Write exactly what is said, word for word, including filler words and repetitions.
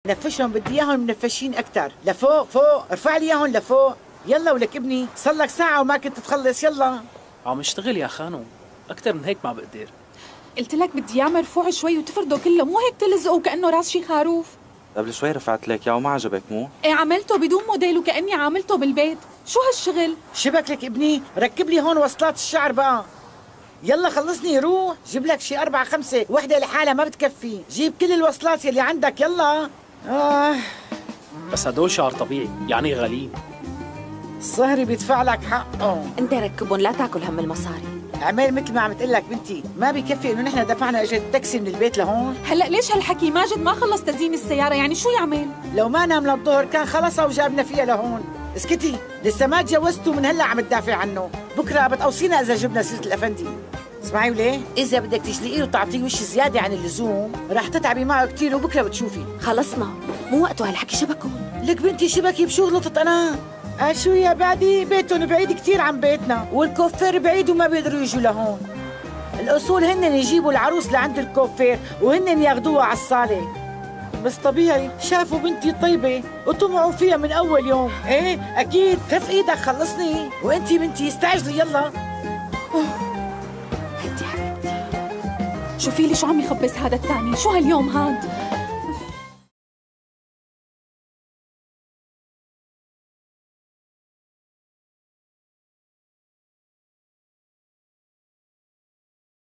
نفشهم، بدي اياهم منفشين اكثر. لفوق فوق، ارفع لي اياهم لفوق. يلا ولك ابني، صار لك ساعة وما كنت تخلص. يلا. عم اشتغل يا خانو، أكثر من هيك ما بقدر. قلت لك بدي اياه مرفوع شوي وتفرده كله، مو هيك تلزقه كأنه راس شي خروف. قبل شوي رفعت لك اياه وما عجبك مو؟ ايه عملته بدون موديل وكأني عاملته بالبيت. شو هالشغل؟ شبك لك ابني، ركب لي هون وصلات الشعر بقى. يلا خلصني، روح جيب لك شي أربعة خمسة، وحدة لحالها ما بتكفي. جيب كل الوصلات يلي عندك. يلا. آه. بس هدول شعر طبيعي يعني غاليين. الصهري بيدفع لك حقه. انت ركبهم، لا تاكل هم المصاري. عمال مثل ما عم تقول لك بنتي، ما بيكفي انه نحن دفعنا اجت تاكسي من البيت لهون. هلا ليش هالحكي؟ ماجد ما خلص تزيين السيارة، يعني شو يعمل؟ لو ما نام للظهر كان خلصها وجابنا فيها لهون. اسكتي، لسه ما تجوزتوا من هلا عم تدافع عنه. بكره بتقوصينا اذا جبنا سيره الافندي. اسمعي وليه، اذا بدك تجلقي له وتعطيه وش زياده عن اللزوم رح تتعبي معه كثير وبكره بتشوفي. خلصنا، مو وقته هالحكي. شبكون لك بنتي، شبكي بشو غلطت انا؟ آه شو يا بعدي، بيتهم بعيد كثير عن بيتنا، والكوفير بعيد وما بيقدروا يجوا لهون. الاصول هن يجيبوا العروس لعند الكوفير وهن ياخذوها على الصاله. بس طبيعي شافوا بنتي طيبه وطمعوا فيها من اول يوم. ايه اكيد. خف ايدك خلصني، وانتي بنتي استعجلي. يلا. هدي حبيبتي. شوفي لي شو عم يخبص هذا الثاني، شو هاليوم هاد؟